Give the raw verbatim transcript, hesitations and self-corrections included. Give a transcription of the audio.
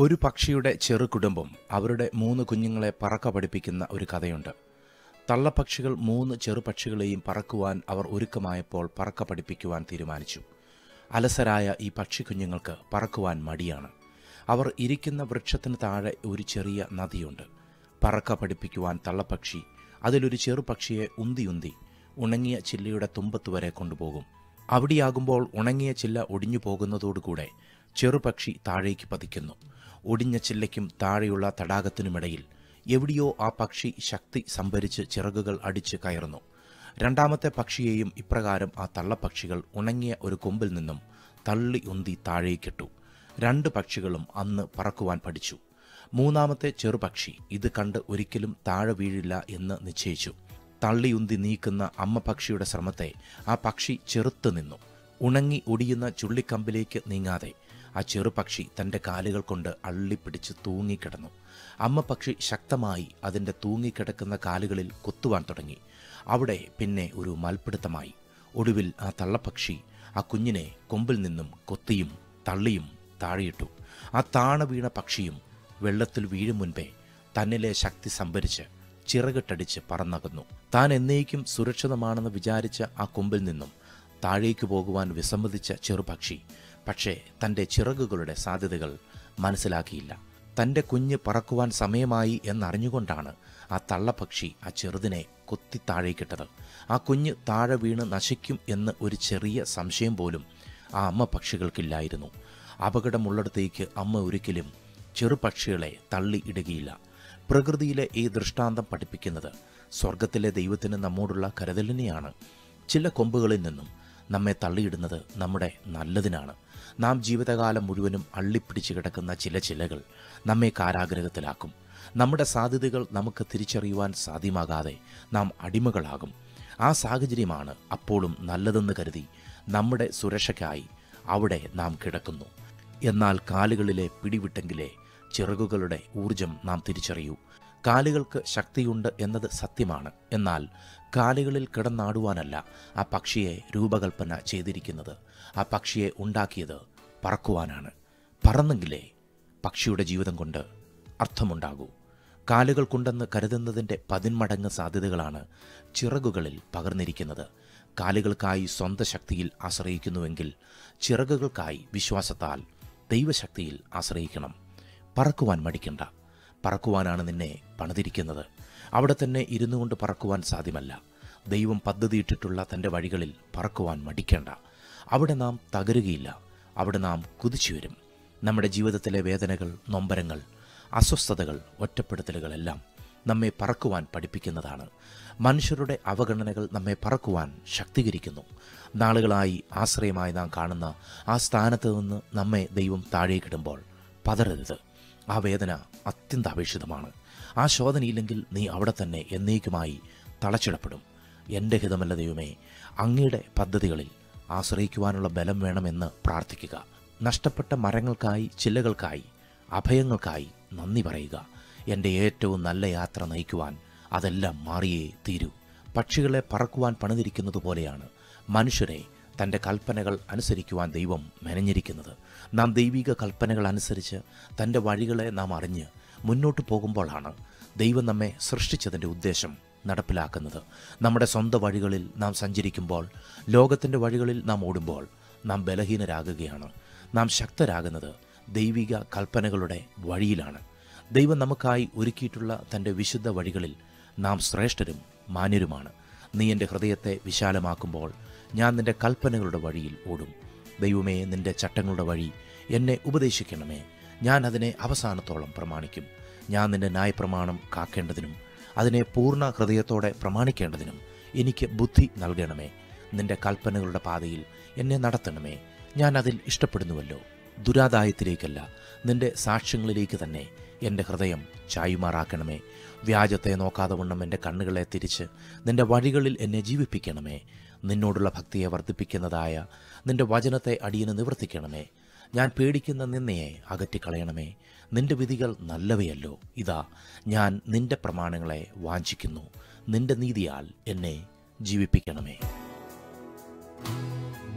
ഒരു പക്ഷിയുടെ ചെറു കുടുംബം അവരുടെ മൂന്ന് കുഞ്ഞുങ്ങളെ പറക്ക പഠിപ്പിക്കുന്ന ഒരു കഥയുണ്ട്. തള്ളപ്പക്ഷികൾ മൂന്ന് ചെറുപക്ഷികളെയും പറക്കുവാൻ അവർ ഒരുക്കമായപ്പോൾ പറക്ക പഠിപ്പിക്കുവാൻ തീരുമാനിച്ചു. അലസരായ ഈ പക്ഷിക്കുഞ്ഞുങ്ങൾക്ക് പറക്കുവാൻ മടിയാണ്. അവർ ഇരിക്കുന്ന വൃക്ഷത്തിന് താഴെ ഒരു ചെറിയ നദിയുണ്ട്. പറക്ക പഠിപ്പിക്കുവാൻ തള്ളപ്പക്ഷി അതിലൊരു ചെറുപക്ഷിയെ ഉന്തിയുന്തി ഉണങ്ങിയ ചില്ലയുടെ തുമ്പത്ത് വരെ കൊണ്ടുപോകും. അവിടെയാകുമ്പോൾ ഉണങ്ങിയ ചില്ല ഒടിഞ്ഞു പോകുന്നതോടുകൂടെ ചെറുപക്ഷി താഴേക്ക് പതിക്കുന്നു. ഒടിഞ്ഞ ചില്ലയ്ക്കും താഴെയുള്ള തടാകത്തിനുമിടയിൽ എവിടെയോ ആ പക്ഷി ശക്തി സംഭരിച്ച് ചിറകുകൾ അടിച്ച് കയറുന്നു. രണ്ടാമത്തെ പക്ഷിയെയും ഇപ്രകാരം ആ തള്ളപ്പക്ഷികൾ ഉണങ്ങിയ ഒരു കൊമ്പിൽ നിന്നും തള്ളി ഉന്തി താഴേക്കിട്ടു. രണ്ട് പക്ഷികളും അന്ന് പറക്കുവാൻ പഠിച്ചു. മൂന്നാമത്തെ ചെറുപക്ഷി ഇത് കണ്ട് ഒരിക്കലും താഴെ വീഴില്ല എന്ന് നിശ്ചയിച്ചു. തള്ളിയുന്തി നീക്കുന്ന അമ്മ പക്ഷിയുടെ ശ്രമത്തെ ആ പക്ഷി ചെറുത്തു നിന്നു. ഉണങ്ങി ഒടിയുന്ന ചുള്ളിക്കമ്പിലേക്ക് നീങ്ങാതെ ആ ചെറുപക്ഷി തൻ്റെ കാലുകൾ കൊണ്ട് അള്ളിപ്പിടിച്ച് തൂങ്ങിക്കിടന്നു. അമ്മ പക്ഷി ശക്തമായി അതിൻ്റെ തൂങ്ങിക്കിടക്കുന്ന കാലുകളിൽ കൊത്തുവാൻ തുടങ്ങി. അവിടെ പിന്നെ ഒരു മൽപ്പിടുത്തമായി. ഒടുവിൽ ആ തള്ളപ്പക്ഷി ആ കുഞ്ഞിനെ കൊമ്പിൽ നിന്നും കൊത്തിയും തള്ളിയും താഴെയിട്ടു. ആ താണ വീണ പക്ഷിയും വെള്ളത്തിൽ വീഴും മുൻപേ തന്നിലെ ശക്തി സംഭരിച്ച് ചിറകിട്ടടിച്ച് പറന്നകന്നു. താൻ എന്നേക്കും സുരക്ഷിതമാണെന്ന് വിചാരിച്ച ആ കൊമ്പിൽ നിന്നും താഴേക്ക് പോകുവാൻ വിസമ്മതിച്ച ചെറുപക്ഷി പക്ഷേ തൻ്റെ ചിറകുകളുടെ സാധ്യതകൾ മനസ്സിലാക്കിയില്ല. തൻ്റെ കുഞ്ഞ് പറക്കുവാൻ സമയമായി എന്നറിഞ്ഞുകൊണ്ടാണ് ആ തള്ളപ്പക്ഷി ആ ചെറുതിനെ കൊത്തി താഴേക്കിട്ടത്. ആ കുഞ്ഞ് താഴെ വീണ് നശിക്കും എന്ന് ഒരു ചെറിയ സംശയം പോലും ആ അമ്മ പക്ഷികൾക്കില്ലായിരുന്നു. അപകടമുള്ളിടത്തേക്ക് അമ്മ ഒരിക്കലും ചെറുപക്ഷികളെ തള്ളി ഇടുകയില്ല. പ്രകൃതിയിലെ ഈ ദൃഷ്ടാന്തം പഠിപ്പിക്കുന്നത് സ്വർഗത്തിലെ ദൈവത്തിന് നമ്മോടുള്ള കരുതലിനെയാണ്. ചില കൊമ്പുകളിൽ നിന്നും നമ്മെ തള്ളിയിടുന്നത് നമ്മുടെ നല്ലതിനാണ്. നാം ജീവിതകാലം മുഴുവനും അള്ളിപ്പിടിച്ച് കിടക്കുന്ന ചില ചിലകൾ നമ്മെ കാരാഗ്രഹത്തിലാക്കും. നമ്മുടെ സാധ്യതകൾ നമുക്ക് തിരിച്ചറിയുവാൻ സാധ്യമാകാതെ നാം അടിമകളാകും. ആ സാഹചര്യമാണ് അപ്പോഴും നല്ലതെന്ന് കരുതി നമ്മുടെ സുരക്ഷയ്ക്കായി അവിടെ നാം കിടക്കുന്നു. എന്നാൽ കാലുകളിലെ പിടിവിട്ടെങ്കിലേ ചിറകുകളുടെ ഊർജം നാം തിരിച്ചറിയൂ. കാലുകൾക്ക് ശക്തിയുണ്ട് എന്നത് സത്യമാണ്. എന്നാൽ കാലുകളിൽ കിടന്നാടുവാനല്ല ആ പക്ഷിയെ രൂപകൽപ്പന ചെയ്തിരിക്കുന്നത്. ആ പക്ഷിയെ ഉണ്ടാക്കിയത് പറക്കുവാനാണ്. പറന്നെങ്കിലേ പക്ഷിയുടെ ജീവിതം കൊണ്ട് അർത്ഥമുണ്ടാകൂ. കാലുകൾ കൊണ്ടെന്ന് കരുതുന്നതിൻ്റെ പതിന്മടങ്ങ് സാധ്യതകളാണ് ചിറകുകളിൽ പകർന്നിരിക്കുന്നത്. കാലുകൾക്കായി സ്വന്തം ശക്തിയിൽ ആശ്രയിക്കുന്നുവെങ്കിൽ ചിറകുകൾക്കായി വിശ്വാസത്താൽ ദൈവശക്തിയിൽ ആശ്രയിക്കണം. പറക്കുവാൻ മടിക്കണ്ട. പറക്കുവാനാണ് നിന്നെ പണിതിരിക്കുന്നത്. അവിടെ തന്നെ ഇരുന്നു കൊണ്ട് പറക്കുവാൻ സാധ്യമല്ല. ദൈവം പദ്ധതിയിട്ടിട്ടുള്ള തൻ്റെ വഴികളിൽ പറക്കുവാൻ മടിക്കേണ്ട. അവിടെ നാം തകരുകയില്ല. അവിടെ നാം കുതിച്ചു വരും. നമ്മുടെ ജീവിതത്തിലെ വേദനകൾ, നൊമ്പരങ്ങൾ, അസ്വസ്ഥതകൾ, ഒറ്റപ്പെടുത്തലുകളെല്ലാം നമ്മെ പറക്കുവാൻ പഠിപ്പിക്കുന്നതാണ്. മനുഷ്യരുടെ അവഗണനകൾ നമ്മെ പറക്കുവാൻ ശക്തീകരിക്കുന്നു. നാളുകളായി ആശ്രയമായി നാം കാണുന്ന ആ സ്ഥാനത്ത് നിന്ന് നമ്മെ ദൈവം താഴേക്കിടുമ്പോൾ പതറരുത്. ആ വേദന അത്യന്താപേക്ഷിതമാണ്. ആ ശോധനയില്ലെങ്കിൽ നീ അവിടെ തന്നെ എന്നേക്കുമായി തളച്ചിടപ്പെടും. എൻ്റെ ഹിതമല്ല ദൈവമേ, അങ്ങയുടെ പദ്ധതികളിൽ ആശ്രയിക്കുവാനുള്ള ബലം വേണമെന്ന് പ്രാർത്ഥിക്കുക. നഷ്ടപ്പെട്ട മരങ്ങൾക്കായി, ചില്ലകൾക്കായി, അഭയങ്ങൾക്കായി നന്ദി പറയുക. എൻ്റെ ഏറ്റവും നല്ല യാത്ര നയിക്കുവാൻ അതെല്ലാം മാറിയേ തീരൂ. പക്ഷികളെ പറക്കുവാൻ പണിതിരിക്കുന്നത് പോലെയാണ് മനുഷ്യരെ തൻ്റെ കൽപ്പനകൾ അനുസരിക്കുവാൻ ദൈവം മെനഞ്ഞിരിക്കുന്നത്. നാം ദൈവിക കൽപ്പനകൾ അനുസരിച്ച് തൻ്റെ വഴികളെ നാം അറിഞ്ഞ് മുന്നോട്ട് പോകുമ്പോഴാണ് ദൈവം നമ്മെ സൃഷ്ടിച്ചതിൻ്റെ ഉദ്ദേശം നടപ്പിലാക്കുന്നത്. നമ്മുടെ സ്വന്തം വഴികളിൽ നാം സഞ്ചരിക്കുമ്പോൾ, ലോകത്തിൻ്റെ വഴികളിൽ നാം ഓടുമ്പോൾ നാം ബലഹീനരാകുകയാണ്. നാം ശക്തരാകുന്നത് ദൈവിക കൽപ്പനകളുടെ വഴിയിലാണ്. ദൈവം നമുക്കായി ഒരുക്കിയിട്ടുള്ള തൻ്റെ വിശുദ്ധ വഴികളിൽ നാം ശ്രേഷ്ഠരും മാന്യരുമാണ്. നീ എൻ്റെ ഹൃദയത്തെ വിശാലമാക്കുമ്പോൾ ഞാൻ നിൻ്റെ കൽപ്പനകളുടെ വഴിയിൽ ഓടും. ദൈവമേ, നിൻ്റെ ചട്ടങ്ങളുടെ വഴി എന്നെ ഉപദേശിക്കണമേ. ഞാൻ അതിനെ അവസാനത്തോളം പ്രമാണിക്കും. ഞാൻ നിൻ്റെ ന്യായപ്രമാണം കാക്കേണ്ടതിനും അതിനെ പൂർണ്ണ ഹൃദയത്തോടെ പ്രമാണിക്കേണ്ടതിനും എനിക്ക് ബുദ്ധി നൽകണമേ. നിൻ്റെ കൽപ്പനകളുടെ പാതയിൽ എന്നെ നടത്തണമേ. ഞാൻ അതിൽ ഇഷ്ടപ്പെടുന്നുവല്ലോ. ദുരാദായത്തിലേക്കല്ല, നിൻ്റെ സാക്ഷ്യങ്ങളിലേക്ക് തന്നെ എൻ്റെ ഹൃദയം ചായുമാറാക്കണമേ. വ്യാജത്തെ നോക്കാതെ വണ്ണം എൻ്റെ കണ്ണുകളെ തിരിച്ച് നിൻ്റെ വഴികളിൽ എന്നെ ജീവിപ്പിക്കണമേ. നിന്നോടുള്ള ഭക്തിയെ വർദ്ധിപ്പിക്കുന്നതായ നിൻ്റെ വചനത്തെ അടിയന് നിവർത്തിക്കണമേ. ഞാൻ പേടിക്കുന്ന നിന്നയെ അകറ്റിക്കളയണമേ. നിൻ്റെ വിധികൾ നല്ലവയല്ലോ. ഇതാ, ഞാൻ നിൻ്റെ പ്രമാണങ്ങളെ വാഞ്ചിക്കുന്നു. നിൻ്റെ നീതിയാൽ എന്നെ ജീവിപ്പിക്കണമേ.